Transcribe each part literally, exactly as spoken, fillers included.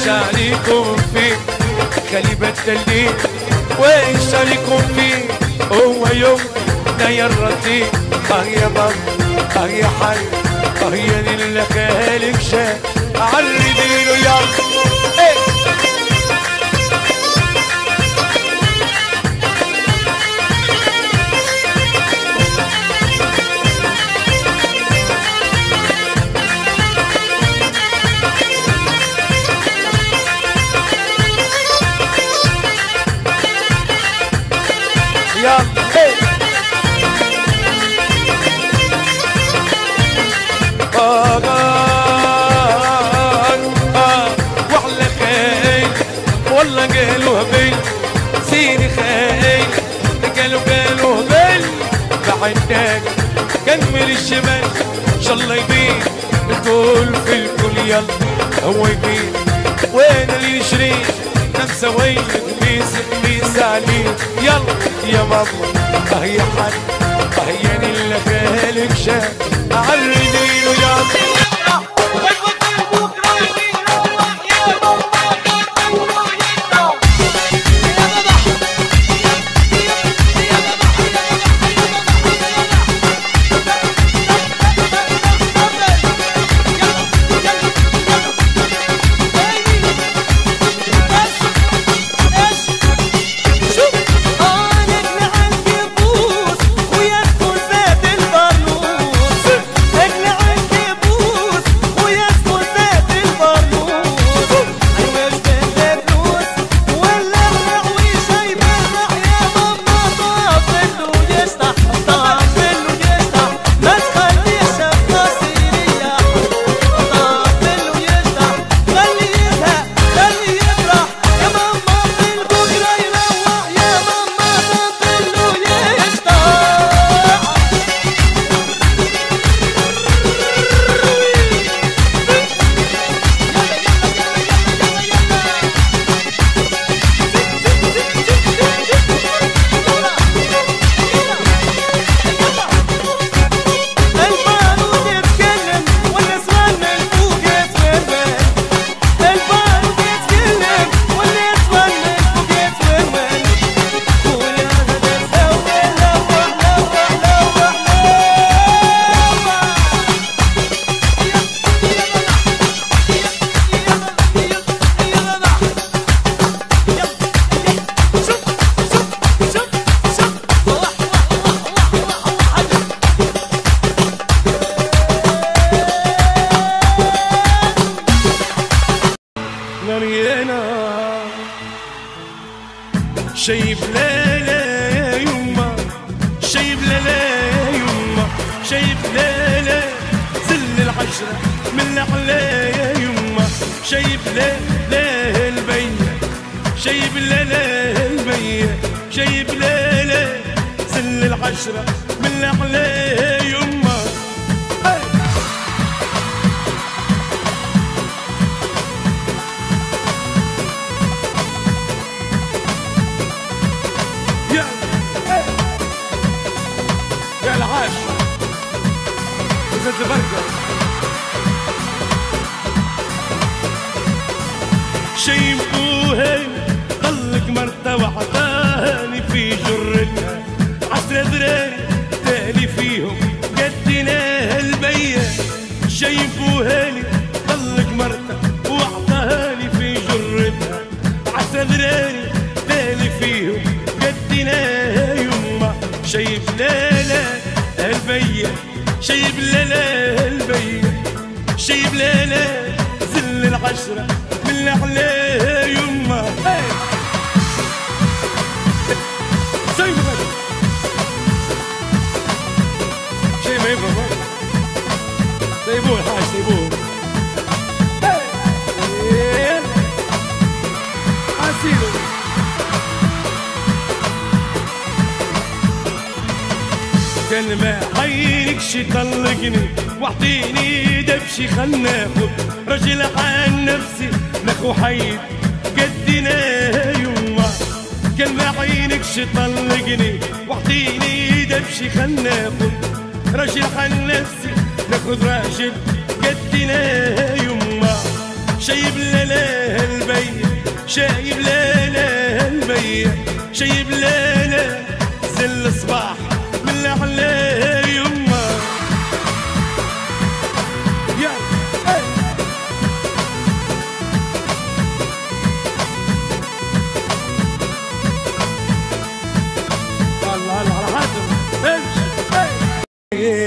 وإيش عليكم فيه خلي بتدلي وإيش عليكم فيه هو يوم يا الرتيب اه يا بابا اه يا حي اه يا اللي خالق شاف عرضي له يلا ايه يلا ايه آه آه آه وعلى خيل والله قالوا هبل سيري خيل قالوا قالوا هبل بعدك كمل الشمال ان شاء الله يبين الكل في الكل يلا هو يبين وين اللي يشري خمسة وين قميص قميص عليه يلا يا ماما اه يا حد اه يا اللي خالق شاف عرضي له يلا شيب لا لا يما شيب لا لا يما شيب لا لا زل العشرة من الأحلى يا يما شيب لا لا البية شيب لا لا البية شيب لا لا زل العشرة من الأحلى يا يما يا العاش وزاد بركة شيبوها ضلك مرتة وحطاني في جرتها عسرة ذراري تالي فيهم قدنا البية شيبوها لي ضلك مرتة وحطاني في جرتها عسرة ذراري تالي فيهم قدنا يما شيب لا لا البية شيب لا لا البية شيب لا لا زل العشرة من الأحلى يما سيبوه شي ما يفهم سيبوه الحاج سيبوه عسيلو كان ما عينكش طلقني واعطيني دبشي خل ناخد راجل عن نفسي ناخو حيد قدنا يما كان ما عينكش طلقني واعطيني دبشي خل ناخد راجل عن نفسي ناخد راجل قدنا يما شايب لنا هالبيع شايب لنا هالبيع شايب لنا زل صباح من الأعلى يما يا اي الله الله على حاتم امشي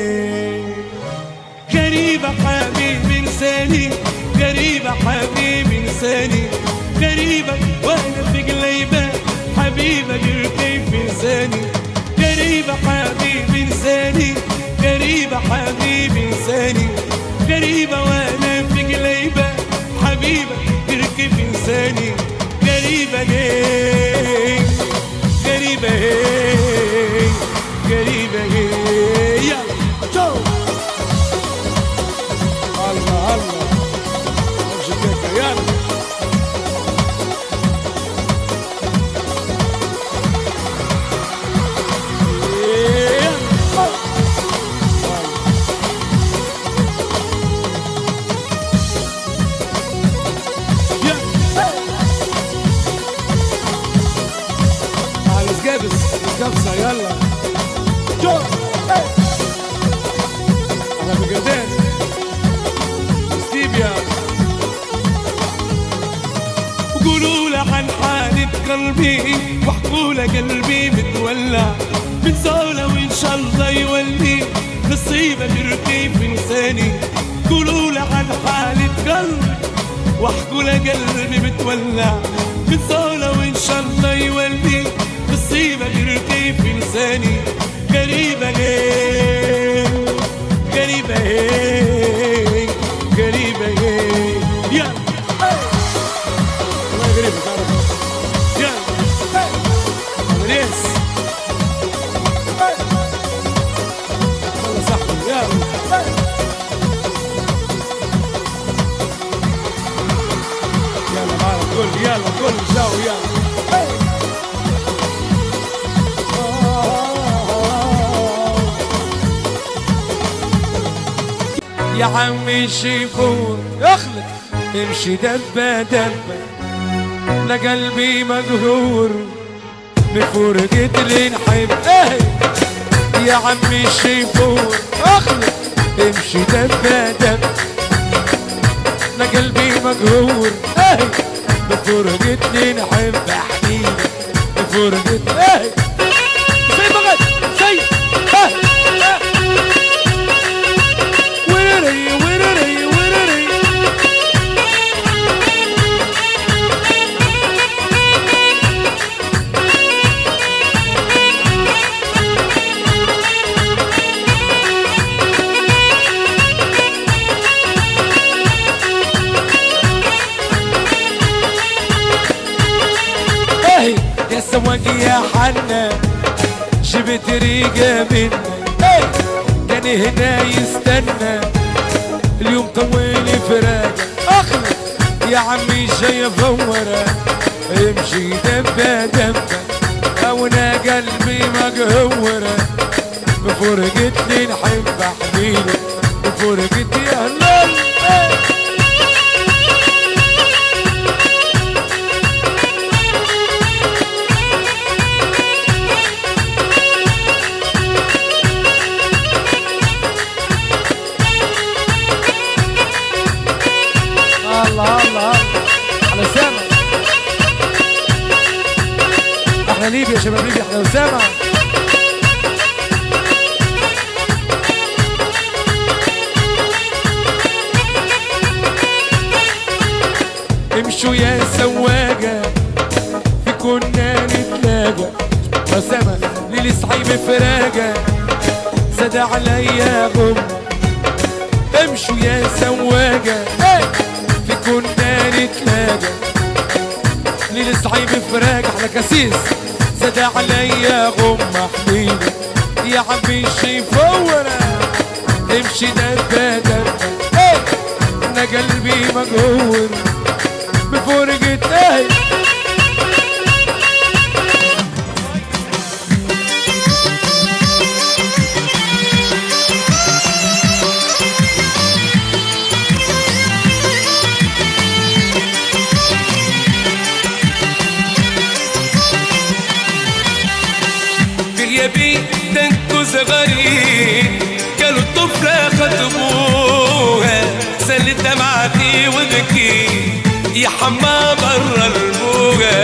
غريبة حبيبي انساني غريبة حبيبي انساني غريبة وانا في قليبة حبيبة كيف انساني غريبة حبيبي انساني غريبة حبيبي انساني غريبة وانا في قليبة حبيبة كيف انساني غريبة ليه غريبة هي غريبة هي يلا شو الله الله امشي يلا كبسة يلا جو انا بقداس ستيبيا وقولوا له عن حالة قلبي واحكوا له قلبي متولع من زولة وان شاء الله يولي نصيبه بركيب انساني قولوا له عن حالة قلبي واحكوا له قلبي متولع من زولة وان شاء الله يولي نصيبة كيف إنساني غريبة ليه غريبة هي غريبة هي يلا والله غريبة تعرف يلا أمريس والله صاحبي يلا يلا معنا كل يلا كل جو يلا يا عمي شيفور اخلق امشي دبة دبة لا قلبي مقهور بفرقة اللي نحب ايه يا عمي شيفور اخلق امشي دبة دبة لا قلبي مقهور ايه بفرقة اللي نحب حبيبي بفرقة ايه زي بغد زي ايه يا سواق يا حنا جبت ريقة منا كان هنا يستنى اليوم طويل فراقه اخلق يا عمي جاي فورة امشي دبة دبة وانا قلبي مقهورة بفرقتني نحب حبيبي بفرقتي يا هلال الله الله على سامع احنا ليبيا يا شباب ليبيا احنا وسامع امشوا يا سواقة في كنا نتلاقى وسامع ليلي صحيب فراقة زاد عليا غمة امشوا يا سواقة في كنا نتلاقى ليلي صعيب فراق احلى كاسيس زاد عليا غمة حبيبي يا عمي شي فورة امشي دبة دبة انا قلبي مقهور بفرقة اهي بيتك صغيرين قالوا الطفلة خطبوها سالت دمعتي وبكي يا حما برا الموجة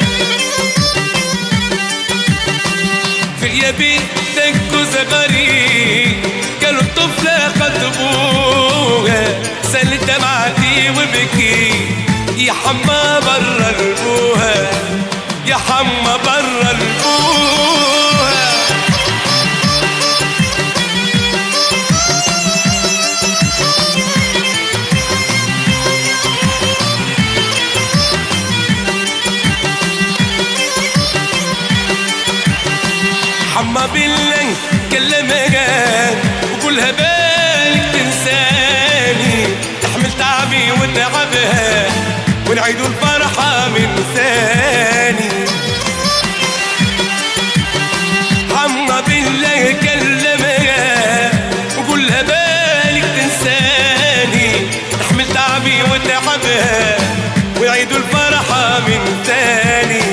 في بيتك صغيرين قالوا الطفلة خطبوها سالت دمعتي وبكي يا حما برا الموجة يا حما برا الموجة حما بالله كلمها وقولها بالك تنساني تحمل تعبي وتعبها ونعيدوا الفرحة من ثاني حما بالله كلمها وقولها بالك تنساني تحمل تعبي وتعبها ونعيدوا الفرحة من ثاني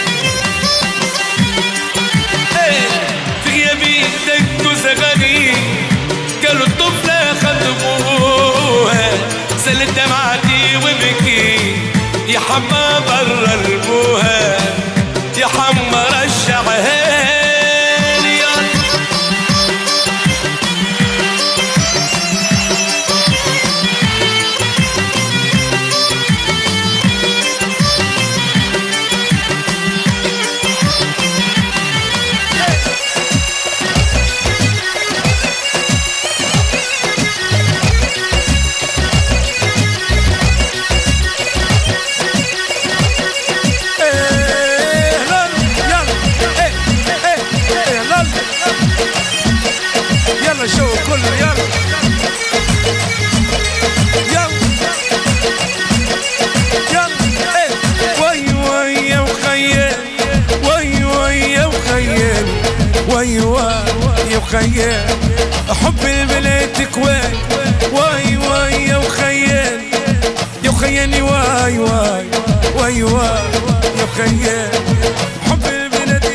قالوا الطفلة خطبوها سالت دمعتي وبكي يا حما برا الموها يا حما رجعها لي شو كله يلا يلا يلا ايه وي وي يا وخيال وي وي يا وخيال وي وي يا وخيال حب البلاد كوان وي وي يا وخيال يا وخيالي وي وي وي وي يا وخيال حب البلاد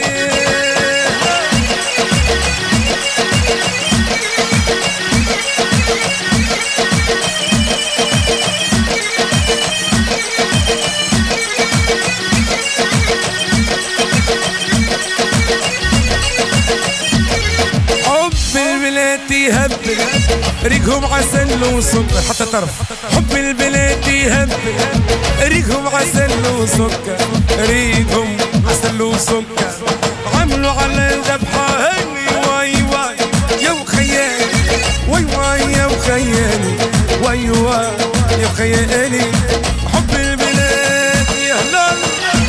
يهبل ريقهم عسل وسكر حتى طرف حب البلاد يهبل ريقهم عسل وسكر ريقهم عسل وسكر عملوا على الذبحة هني واي واي يا وخيالي واي واي يا وخيالي واي واي يا وخيالي حب البلاد يهلل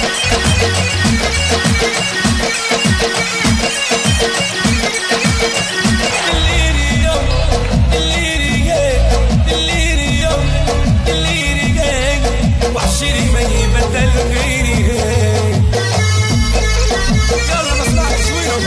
وعشري ما يبدل غيري يلا ما اسمعش وينهم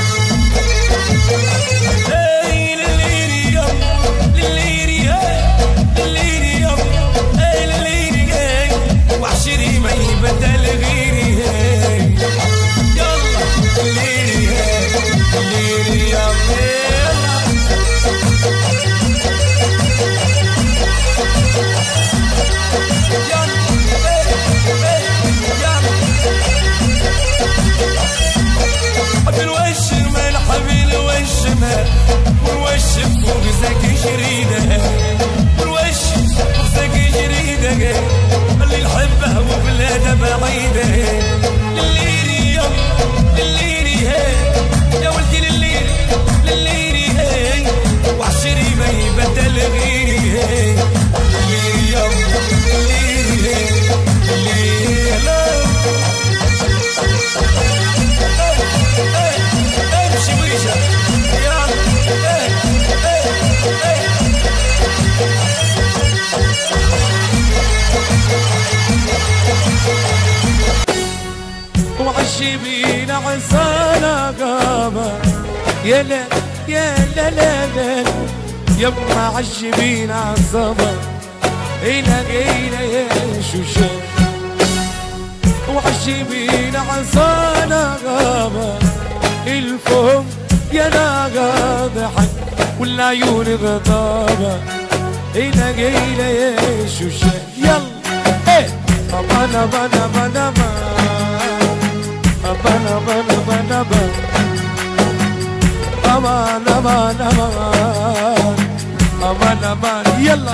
اي لليري يوم لليري لليري يوم اي لليري وعشري ما يبدل غيري يلا لليري لليري يوم بالوش الملح بالوش مال والوش فوق زكي جريده والوش فوق زكي جريده اللي نحبه وبلاده بعيده لليري يوم لليري هي يا ولدي لليري لليري هي وعشري ما يبدل غيري هي لليري يوم لليري هي لليري لا وعالشبين عسانا قامة يا لا يا لا لا لا يما عالشبين عالصبر هنا جينا يا شوشان وعالشبين عسانا قامة الفوق اليوم يا ناقة ضحك والعيون غضابة هنا جايلة يا شوشة يلا ايه أبانا بانا بانا بانا أبانا بانا بانا بانا أمان أمان أمان أمان أمان يلا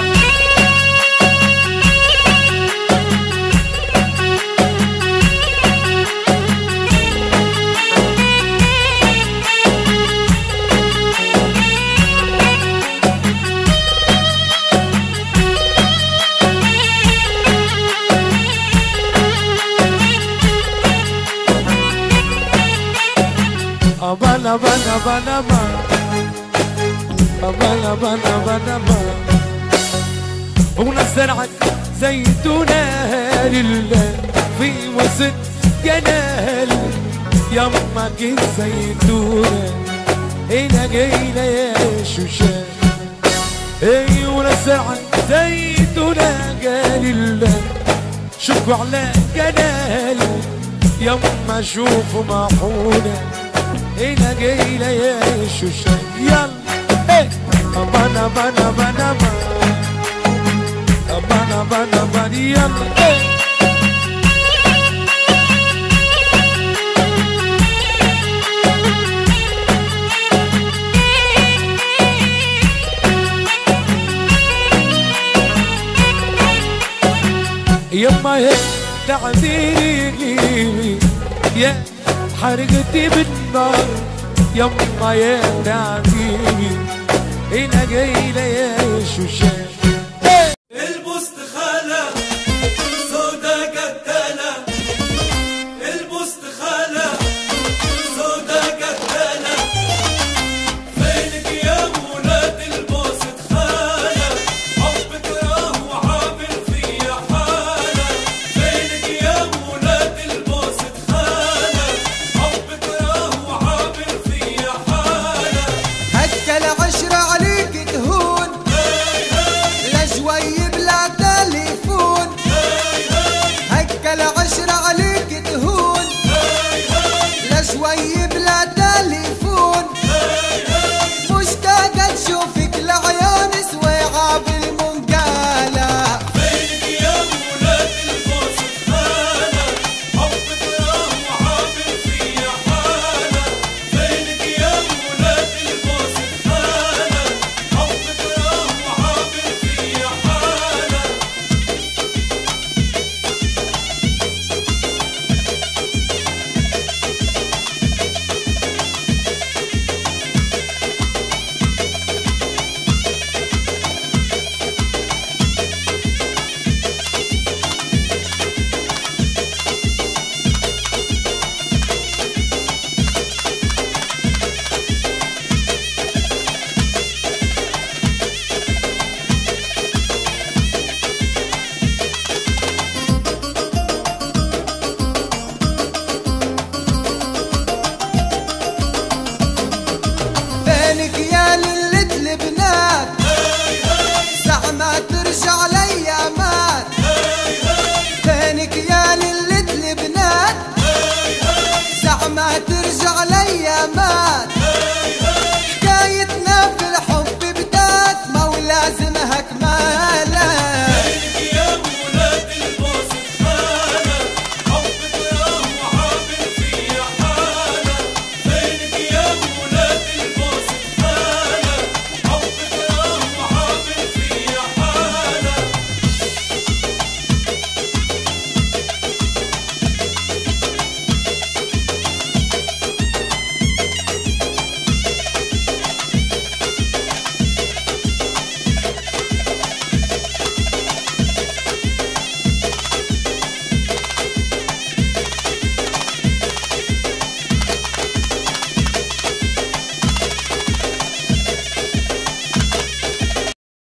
Abana bana bana ba Abana bana bana ba هنا زرعت زيتونة لله في وسط جنال يما جيت زيتونة هنا جايلة يا شوشان هنا زرعت زيتونة لله شوفوا على جنال يما شوفوا محونة هنا جايلة يا شوشة يلا ايه أبانا بانا بانا بانا أبانا بانا بانا يلا ايه يما هيك تعذيري يا حرقتي بالنار يما يا تعذيري هنا جايلة يا شوشان